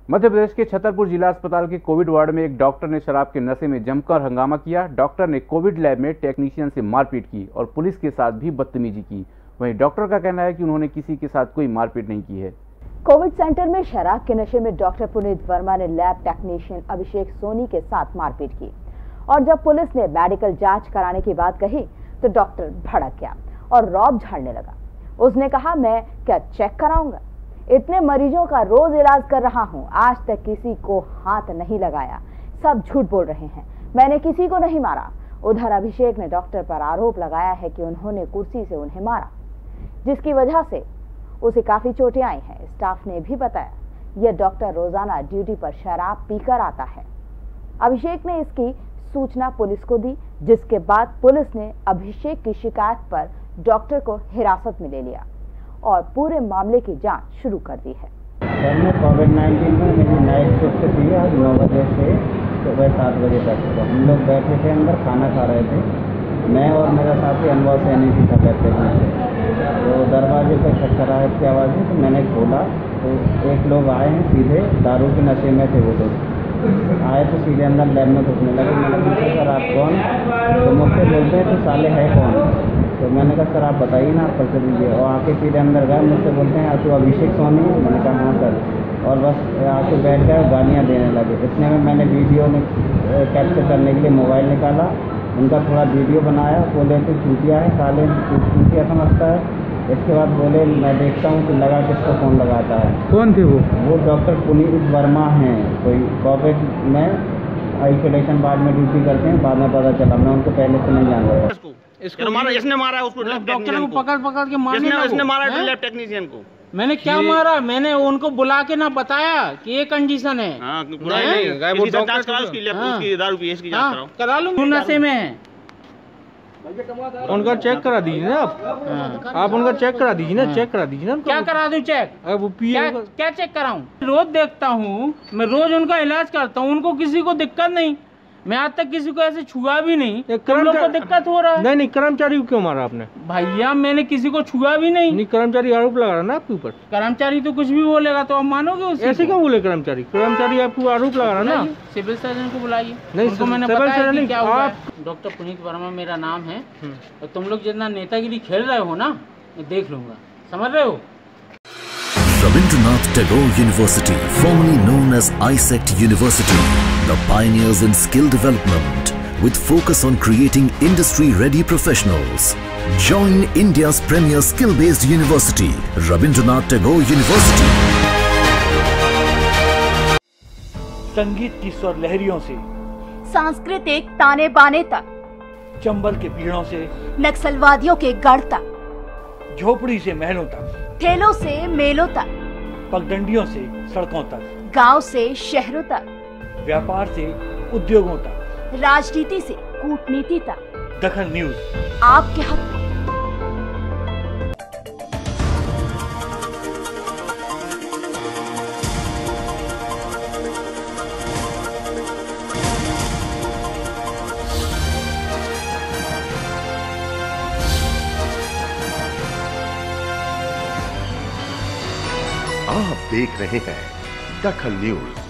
मध्य प्रदेश के छतरपुर जिला अस्पताल के कोविड वार्ड में एक डॉक्टर ने शराब के नशे में जमकर हंगामा किया। डॉक्टर ने कोविड लैब में टेक्नीशियन से मारपीट की और पुलिस के साथ भी बदतमीजी की। वहीं डॉक्टर का कहना है कि उन्होंने किसी के साथ कोई मारपीट नहीं की है। कोविड सेंटर में शराब के नशे में डॉक्टर पुनीत वर्मा ने लैब टेक्नीशियन अभिषेक सोनी के साथ मारपीट की और जब पुलिस ने मेडिकल जांच कराने की बात कही तो डॉक्टर भड़क गया और रौब झाड़ने लगा। उसने कहा, मैं क्या चेक कराऊंगा? इतने मरीजों का रोज इलाज कर रहा हूं, आज तक किसी को हाथ नहीं लगाया, सब झूठ बोल रहे हैं, मैंने किसी को नहीं मारा। उधर अभिषेक ने डॉक्टर पर आरोप लगाया है कि उन्होंने कुर्सी से उन्हें मारा, जिसकी वजह से उसे काफी चोटें आई हैं। स्टाफ ने भी बताया यह डॉक्टर रोजाना ड्यूटी पर शराब पीकर आता है। अभिषेक ने इसकी सूचना पुलिस को दी, जिसके बाद पुलिस ने अभिषेक की शिकायत पर डॉक्टर को हिरासत में ले लिया और पूरे मामले की जांच शुरू कर दी है। सर, मैं कोविड-19 में मेरी नाइट शिफ्ट थी आज 9 बजे से सुबह 7 बजे तक। तो हम लोग बैठे थे अंदर, खाना खा रहे थे। मैं और मेरा साथी अनुभव सैनी भी था बैठे हुए। तो दरवाजे पर खटखटाहट की आवाज़ है तो मैंने खोला तो एक लोग आए हैं, सीधे दारू के नशे में थे। वो लोग आए तो सीधे अंदर लैब में घुसने लगे। मैंने पूछा, सर आप कौन? तो मुझसे बोलते हैं तो साले है कौन? तो मैंने कहा, सर आप बताइए ना, आप परिचय दीजिए। और आके सीधे अंदर गए, मुझसे बोलते हैं तो अभिषेक सोनी है? मैंने कहा हाँ सर। और बस आके बैठ गए और गालियाँ देने लगे। इतने में मैंने वीडियो में कैप्चर करने के लिए मोबाइल निकाला, उनका थोड़ा वीडियो बनाया। बोले तो चूतिया है, साले चूतिया समझता है। इसके बाद बोले, मैं देखता हूँ कि लगा किसको फ़ोन लगाता है। कौन थे वो? वो डॉक्टर पुनीत वर्मा हैं, कोई कोविड में आइसोलेशन वार्ड में ड्यूटी करते हैं। बाद में पता चला, मैं उनको पहले से नहीं जानता था। इसको मारा, इसने मारा है उसको, डॉक्टर को पकड़ के मारने लगा। इसने मारा है लैब टेक्नीशियन को। मैंने क्या मारा? मैंने उनको बुला के ना बताया कि ये कंडीशन है। हाँ, नहीं, वो जांच कराओ उसकी, लैब उसकी दारू की इसकी जांच कराओ। करा लूंगी, नशे में है। उनका चेक करा दीजिए ना आप उनका चेक करा दीजिए ना, चेक करा दीजिए ना। क्या करा दूं चेक? वो क्या चेक कराऊं? रोज देखता हूँ, मैं रोज उनका इलाज करता हूँ, उनको किसी को दिक्कत नहीं। मैं आज तक किसी को ऐसे छुआ भी नहीं। तुम लोग को दिक्कत हो रहा है? नहीं, कर्मचारी को क्यों मारा आपने? भैया मैंने किसी को छुआ भी नहीं। कर्मचारी आरोप लगा रहा ना आपके ऊपर। कर्मचारी तो कुछ भी बोलेगा तो आप मानोगे उसे? ऐसे क्यों बोले कर्मचारी? कर्मचारी आपको आरोप लगा रहा ना। सिविल सर्जन को बुलाइए। नहीं, उनको मैंने बताया कि क्या हुआ। डॉक्टर पुनीत वर्मा मेरा नाम है और तुम लोग जितना नेतागिरी खेल रहे हो ना, मैं देख लूंगा, समझ रहे हो? Rabindranath Tagore University, formerly known as ISECT University, the pioneers in skill development with focus on creating industry-ready professionals. Join India's premier skill-based university, Rabindranath Tagore University. संगीत की स्वर लहरियों से सांस्कृतिक ताने बाने तक, चंबल के पीड़ों से नक्सलवादियों के गढ़ तक, झोपड़ी से महलों तक, ठेलों से मेलों तक, पगडंडियों से सड़कों तक, गांव से शहरों तक, व्यापार से उद्योगों तक, राजनीति से कूटनीति तक, दखल न्यूज आपके हक में। आप देख रहे हैं दखल न्यूज।